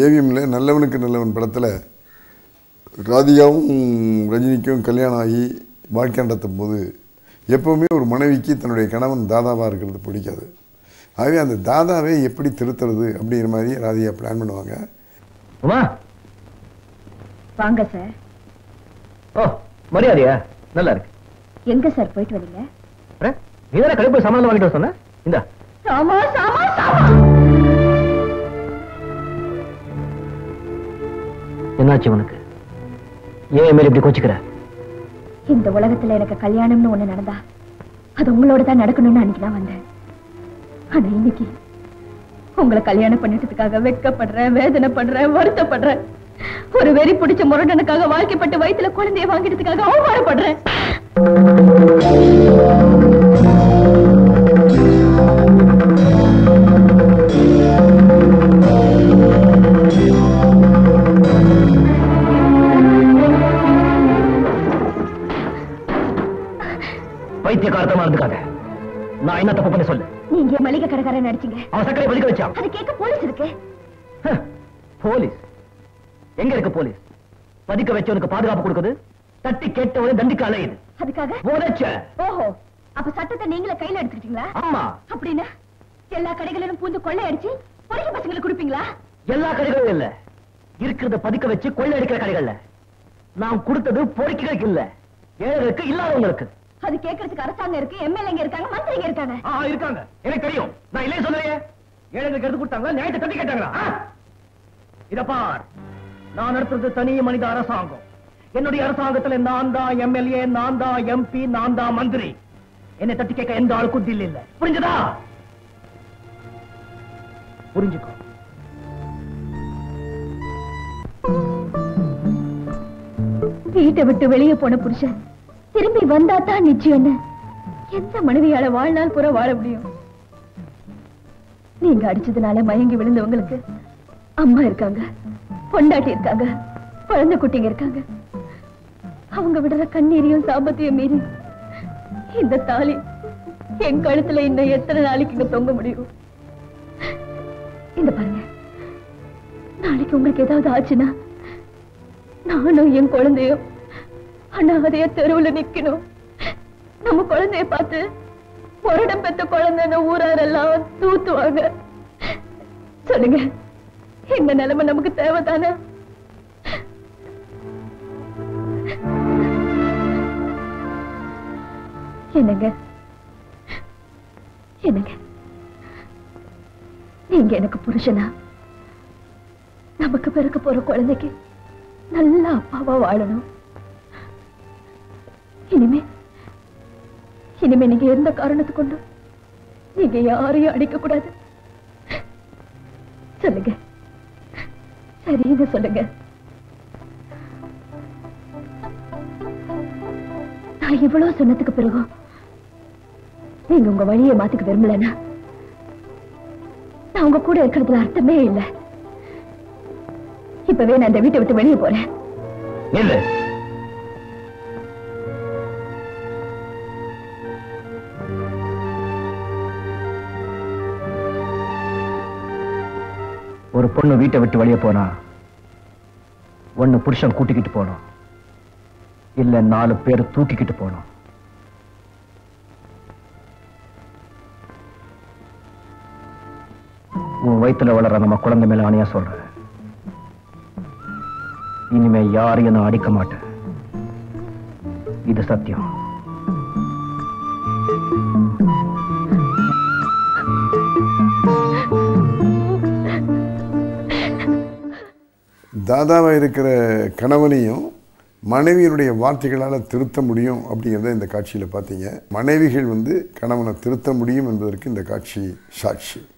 ஏவிஎம்ல நல்லவனுக்கு நல்லவன் படத்தில் ராதிகாவும் ரஜினிக்கும் கல்யாணம் ஆகி வாழ்க்கை நடத்தும் போது எப்போவுமே ஒரு மனைவிக்கு தன்னுடைய கணவன் தாதாவாக இருக்கிறது பிடிக்காது. ஆகவே அந்த தாதாவை எப்படி திருத்துறது அப்படிங்கிற மாதிரி ராதிகா பிளான் பண்ணுவாங்க. வாங்க சார். ஓ மரியாதையா நல்லா இருக்கு. எங்க சார் போயிட்டு வரீங்க? நீதானே கடைக்கு போய் சாமான் வாங்கிட்டு வர சொன்ன. இந்த சாமா சாமா சாமா. என்னாச்சு உனக்கு? ஏன் மேல இப்படி கோச்சிக்கிற? இந்த உலகத்துல எனக்கு கல்யாணம்னு ஒண்ணு நடந்தா அது உங்களோட தான் நடக்கணும்னு அன்னைக்கு நான் வந்தேன். ஆனா இன்னைக்கு உங்களை கல்யாணம் பண்ணிட்டதுக்காக வெட்கப்படுறேன், வேதனைப்படுறேன், வருத்தப்படுறேன். ஒரு வெறி பிடிச்ச முரடனுக்காக வாழ்க்கைப்பட்டு வயிற்றுல குழந்தைய வாங்கிட்டதுக்காக அவமானப்படுறேன். பைத்தியக்காரத்தமா இருந்துக்காத. நான் என்ன தப்பு பண்ண சொல்லு. நீங்க மளிகை கடைக்காரன் நடிச்சீங்க. அவன் சக்கரை பலிக்க வச்சான். அது கேட்க போலீஸ் இருக்கு. போலீஸ் எங்க இருக்கு? போலீஸ் பதிக்க வச்சவனுக்கு பாதுகாப்பு கொடுக்குது, தட்டி கேட்டவனை தண்டிக்க அலையுது. அதுக்காக போதச்ச. ஓஹோ, அப்ப சட்டத்தை நீங்களே கையில எடுத்துக்கிட்டீங்களா? ஆமா. அப்படின்னா எல்லா கடைகளிலும் பூந்து கொள்ளை அடிச்சு பொறுக்கி பசங்களுக்கு கொடுப்பீங்களா? எல்லா கடைகளும் இல்ல, இருக்கிறத பதிக்க வச்சு கொள்ளை அடிக்கிற கடைகள்ல. நான் கொடுத்தது பொறுக்கிகளுக்கு இல்ல, ஏழைகளுக்கு, இல்லாதவங்களுக்கு. அது கேட்கறதுக்கு அரசாங்கம் இருக்கு, எம்எல்ஏங்க இருக்காங்க, மந்திரிங்க இருக்காங்க. இருக்காங்க, எனக்கு தெரியும். நான் இல்லையே சொல்றேன். ஏழைகளுக்கு எடுத்து கொடுத்தாங்களா, நியாயத்தை தட்டி கேட்டாங்களா? இத பார், நான் நடத்துறது தனி மனித அரசாங்கம். என்னுடைய அரசாங்கத்துல நான் தான் எம்எல்ஏ, நான் தான் எம்பி, நான் தான் மந்திரி. என்னை தட்டி கேட்க எந்த ஆளுக்கும் தில் இல்ல. புரிஞ்சதா? புரிஞ்சுக்கோ. வீட்டை விட்டு வெளியே போன புருஷன் திரும்பி வந்தா தான் நிச்சயம். எந்த மனைவியால வாழ்நாள் பூரா வாழ முடியும்? நீங்க அடிச்சதுனால மயங்கி விழுந்தவங்களுக்கு அம்மா இருக்காங்க, பொண்டாட்டி இருக்காங்க, குழந்தை குட்டிங்க இருக்காங்க. அவங்க விடுற கண்ணீரையும் சாபத்தையும் மீறி இந்த தாலி என் கழுத்துல இன்னும் எத்தனை நாளைக்கு இங்க தொங்க முடியும்? இந்த பாருங்க, நாளைக்கு உங்களுக்கு ஏதாவது ஆச்சுன்னா நானும் என் குழந்தையும் அனாதைய தெருவுல நிக்கணும். நம்ம குழந்தைய பார்த்து பொருடம் பெத்த குழந்தை ஊராரெல்லாம் தூத்துவாங்க. சொல்லுங்க, இந்த நிலைமை நமக்கு தேவைதானே? என்னங்க என்னங்க, நீங்க எனக்கு புருஷனா? நமக்கு பிறக்க போற குழந்தைக்கு நல்ல அப்பாவா வாழணும். இனிமே நீங்க எந்த காரணத்தை கொண்டு நீங்க யாரையும் அடிக்க கூடாது. சொல்லுங்க, சரின்னு சொல்லுங்க. நான் இவ்வளவு சொன்னதுக்கு பிறகும் நீங்க உங்க வழியை மாத்திக்க விரும்பலன்னா நான் உங்க கூட இருக்கிறதுல அர்த்தமே இல்லை. இப்பவே நான் இந்த வீட்டை விட்டு வெளியே போறேன். ஒரு பொண்ணு வீட்டை விட்டு வெளியே போனா ஒண்ணு புருஷன் கூட்டிக்கிட்டு போனோம், இல்ல 4 பேர் தூக்கிக்கிட்டு போனோம். உன் வயித்துல வளர நம்ம குழந்தை மேல ஆணையா சொல்றேன், இனிமே யாரையும் நான் அடிக்க மாட்டேன். இது சத்தியம். தாதாவா இருக்கிற கணவனையும் மனைவியினுடைய வார்த்தைகளால் திருத்த முடியும் அப்படிங்கிறத இந்த காட்சியில் பார்த்தீங்க. மனைவிகள் கணவனை திருத்த முடியும் என்பதற்கு இந்த காட்சி சாட்சி.